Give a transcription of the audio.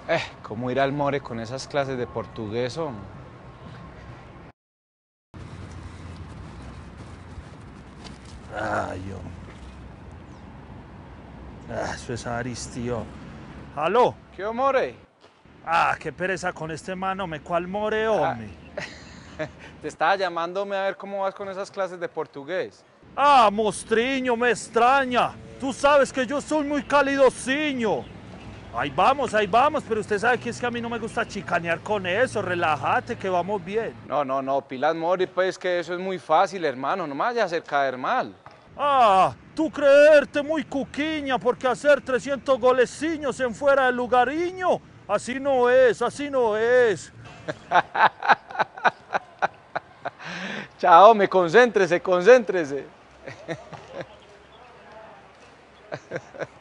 ¿Cómo ir al more con esas clases de portugués, hombre? Ay, hombre. Eso es Aris, tío. ¿Aló? ¿Qué, more? Qué pereza con este mano, me cual more, Ah, hombre. te estaba llamándome a ver cómo vas con esas clases de portugués. Mostriño, me extraña. Tú sabes que yo soy muy calidosiño. Ahí vamos, pero usted sabe que es que a mí no me gusta chicanear con eso. Relájate, que vamos bien. No, pilas, more, pues que eso es muy fácil, hermano. No me vayas a hacer caer mal. Tú creerte muy cuquiña porque hacer 300 goleciños en fuera del lugariño. Así no es, así no es. Chao, concéntrese.